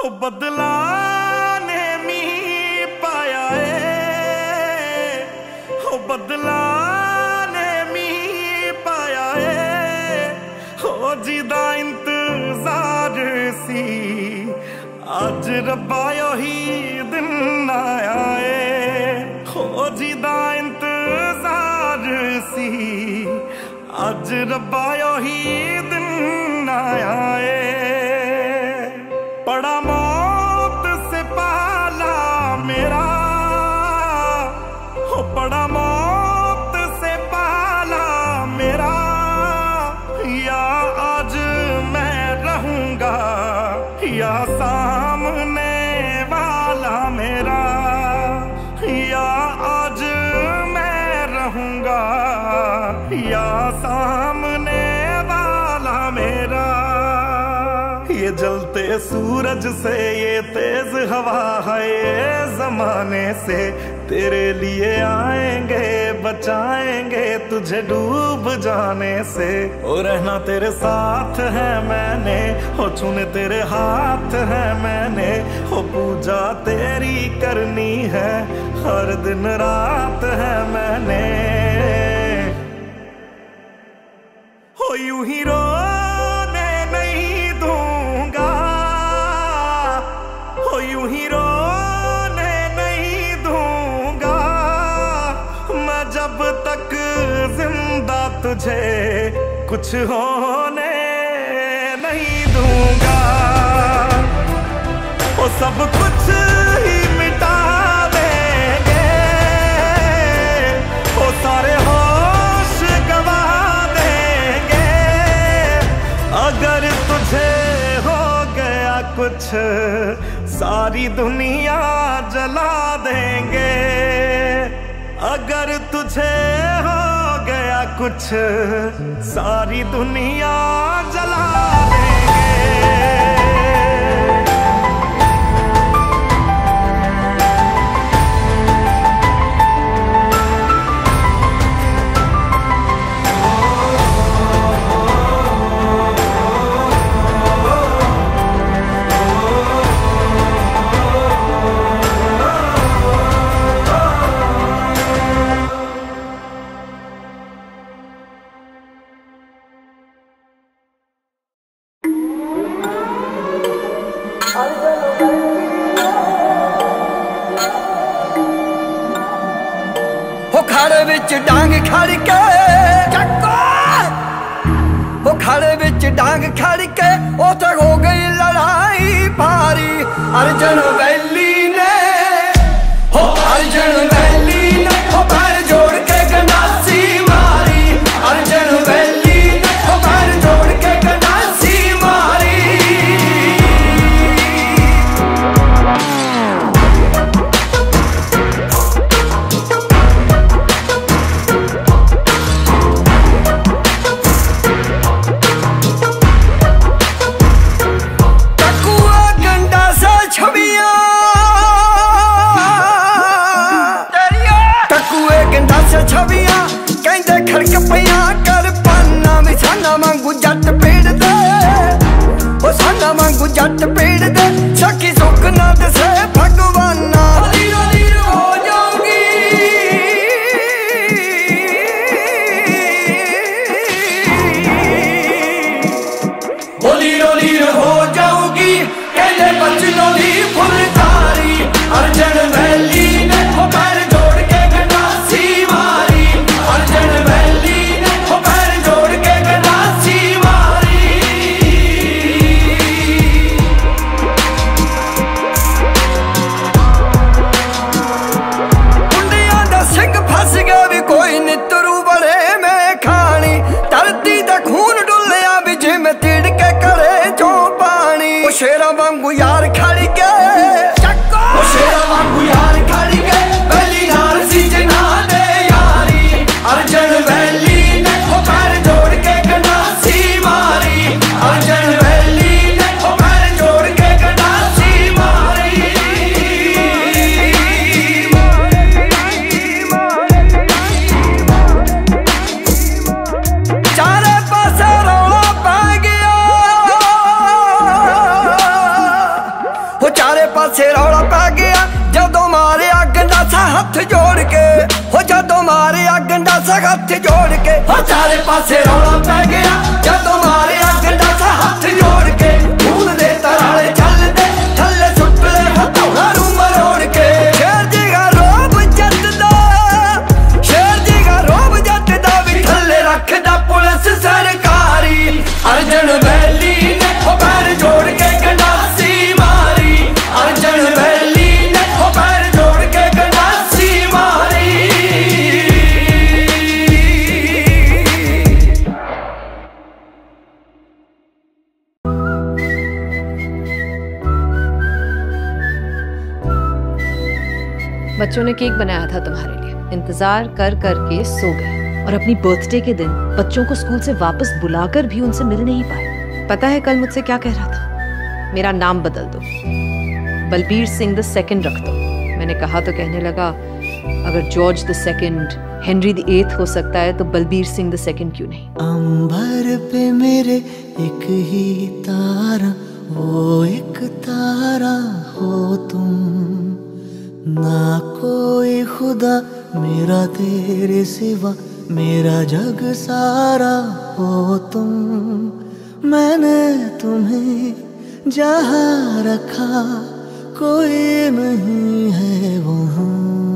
हो बदला ने मी पाया है, हो बदला ने मी पाया है। हो जिदा इंतजार सी अज रब्बा ही दिन आया है। हो जिदा इंतजार सी अज रब्बा ही दिन आया है। पड़ा मौत से पाला मेरा, हो पड़ा मौत से पाला मेरा। या आज मैं रहूंगा या सामने वाला मेरा, या आज मैं रहूंगा या सामने वाला मेरा। ये जलते सूरज से ये तेज हवा है ये जमाने से तेरे लिए आएंगे बचाएंगे तुझे डूब जाने से। ओ रहना तेरे साथ है मैंने, हो छूने तेरे हाथ है मैंने, हो पूजा तेरी करनी है हर दिन रात है मैंने। हो यूं ही रोने नहीं दूंगा, हो यूं ही रोने नहीं दूंगा मैं जब तक जिंदा तुझे कुछ होने नहीं दूंगा। वो सब कुछ ही मिटा देंगे, वो सारे होश गवा देंगे अगर तुझे हो गया कुछ सारी दुनिया जला देंगे। अगर तुझे हो गया कुछ सारी दुनिया जला देंगे। खाड़े विच डांग खड़ के वो खाड़े विच डांग खड़ के ओ तक हो गई लड़ाई भारी। अर्जन वैली ने हो अर्जन वैली ने हो पैर जोड़ के गंडासी मारी। अर्जन वैली ने हो पैर जोड़ के गंडासी मारी। छवियां कहते खड़क पिया कर पाना भी साना मांगू जट पेड़ दे, ओ साना मांगू जट पेड़ दे। सखी सुख ना दसे भगवाना लीरो लीरो हो जाऊंगी, ओ लीरो लीरो हो जाऊंगी कहते बचनों दी फुलकारी। अर्जन वैली ने हो पैर जोड़ के गंडासी मारी। अर्जन वैली ने हो पैर जोड़ के गंडासी मारी। कुंडियां दा सिंह फस गया भी कोई नितरू बड़े में खानी। धरती दा खून डुलिया भी जिमें तिड़के करे जो पानी। ओ शेरा वांगू यार खड़ गए, ओ शेरा वांगू यार खड़ गए वैली नाल सीजना दे यारी। अर्जन वैली ने हो पैर जोड़ के गंडासी मारी। अर्जन वैली ने हो पैर जोड़ के गंडासी मारी। चारे पासे रौला पै गया, हथ जोड़ के चारे पासे रौला पै गया जदों मारिया गंडासा हथ जोड़ के खून दे तराले चलदे थल्ले सुट ले हथौड़ा रू मरोड़ के शेर जी गा रोब जतदा शेर जी गा रोब जतदा भी थल्ले रखदा पुलिस सरकारी अर्जन वैली ने पैर जोड़ के गंडासी मारी अर्जन वैली ने पैर जोड़ के गंडासी मारी। बच्चों ने केक बनाया था तुम्हारे लिए, इंतजार कर कर के सो गए और अपनी बर्थडे के दिन बच्चों को स्कूल से वापस बुलाकर भी उनसे मिल नहीं पाए। पता है कल मुझसे क्या कह रहा था? मेरा नाम बदल दो, बलबीर सिंह द सेकंड रख दो। मैंने कहा तो कहने लगा अगर George the second Henry the eighth हो सकता है तो बलबीर सिंह द सेकंड क्यों नहीं? अंबर पे मेरे एक ही तारा, वो एक तारा हो तुम, ना कोई खुदा मेरा तेरे सिवा, मेरा जग सारा हो तुम। मैंने तुम्हें जहाँ रखा कोई नहीं है वहाँ।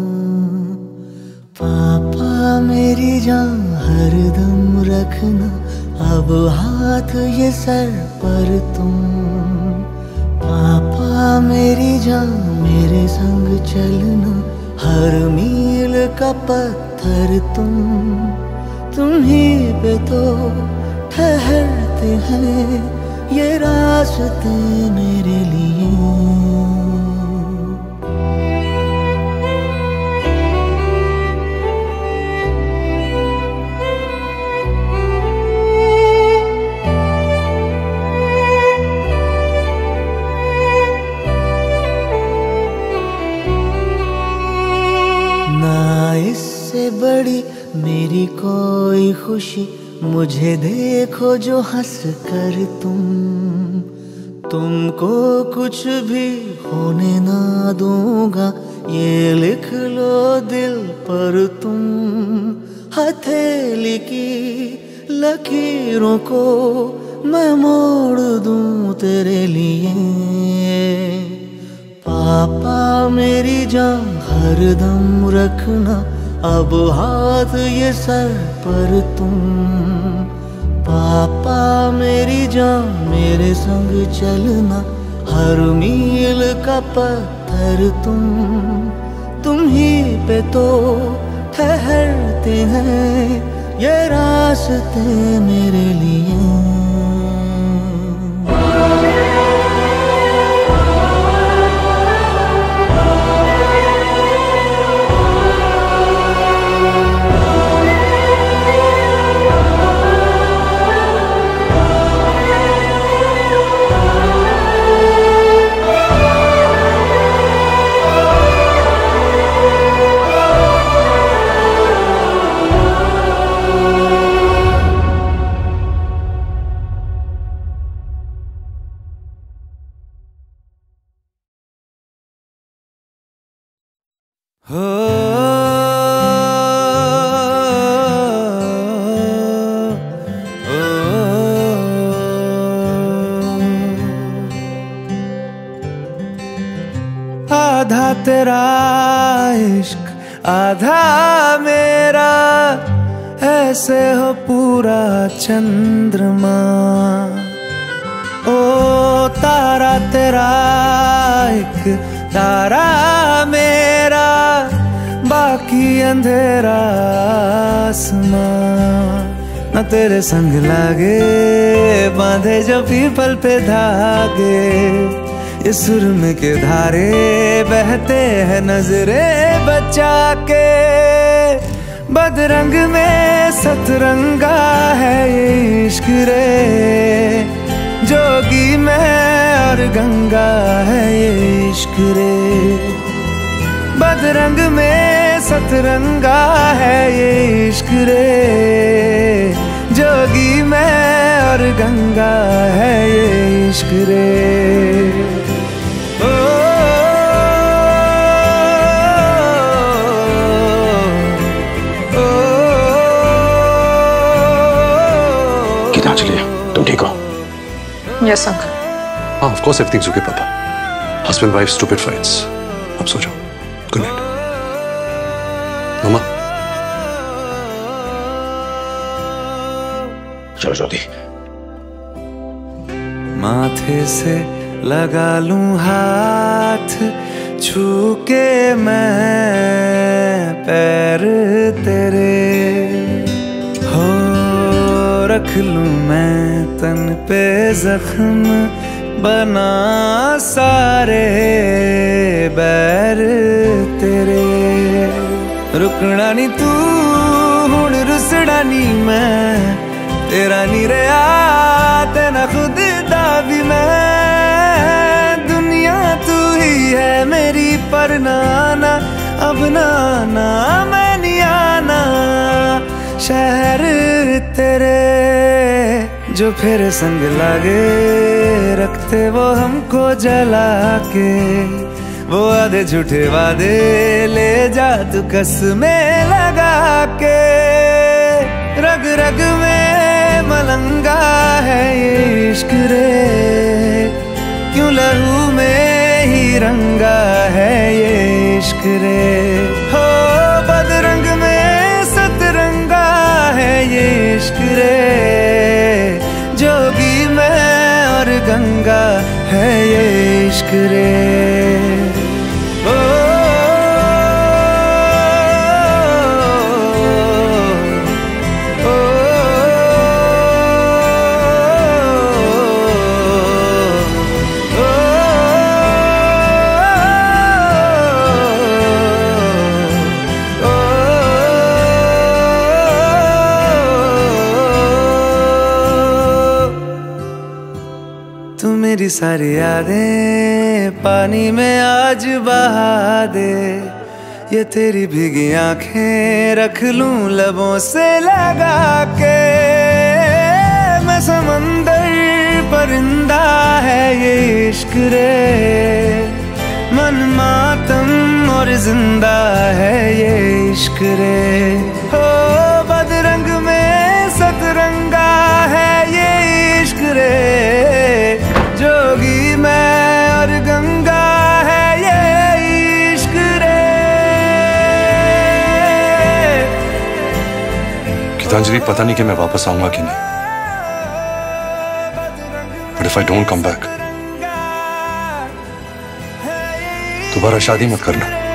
पापा मेरी जान हरदम रखना, अब हाथ ये सर पर तुम। पापा मेरी जान मेरे संग चलना, हर मील का पत्थर तुम ही पे तो ठहरते हैं ये रास्ते मेरे लिए। ना इससे बड़ी मेरी कोई खुशी, मुझे देखो जो हंस कर तुमको कुछ भी होने ना दूंगा, ये लिख लो दिल पर तुम। हथेली की लकीरों को मैं मोड़ दूं तेरे लिए। पापा मेरी जान हरदम रखना, अब हाथ ये सर पर तुम। पापा मेरी जान मेरे संग चलना, हर मील का पत्थर तुम ही पे तो ठहरते हैं ये रास्ते मेरे लिए। आधा तेरा इश्क आधा मेरा, ऐसे हो पूरा चंद्रमा। ओ तारा तेरा एक तारा मेरा, बाकी अंधेरा आसमां। न तेरे संग लागे बांधे जो पीपल पे धागे, ये सुरम के धारे बहते हैं नजरे बचा के। बदरंग में सतरंगा है ये इश्क रे, जोगी में और गंगा है ये इश्क रे। बदरंग में सतरंगा है ये इश्क रे, जोगी में और गंगा है ये इश्क रे। Yes uncle. हाँ, of course everything's okay papa. Husband wife stupid fights. अब सो जाओ। Good night mama. चलो ज्योति। माथे से लगा लूं हाथ, छू के मैं पैर तेरे, हो रख लूं मैं तन पे जख्म, बना सारे बैर तेरे। रुकना नी तू हुण, रुसड़ा नी मैं, तेरा नी रहा तेना खुद दा भी मैं। दुनिया तू ही है मेरी, पर नाना अब नाना मैं नहीं आना। शहर तेरे जो फिर संग लागे, रखते वो हमको जला के। वो आधे झूठे वादे ले जा तू कसमें लगा के। रग रग में मलंगा है ये इश्क रे, क्यों लहू में ही रंगा है ये इश्क रे। हो बदरंग में सतरंगा है ये इश्क रे, जोगी मैं और गंगा है ये इश्क रे। तू मेरी सारी यादें पानी में आज बहा दे। ये तेरी भीगी आंखें रख लूं लबों से लगा के। मैं समंदर परिंदा है ये इश्क रे, मन मातम और जिंदा है ये इश्क रे। हो बदरंग में सतरंगा है ये इश्क रे, जोगी मैं और गंगा है ये इश्क रे। गीतांजलि, पता नहीं कि मैं वापस आऊंगा कि नहीं, but if I don't come back, दोबारा शादी मत करना।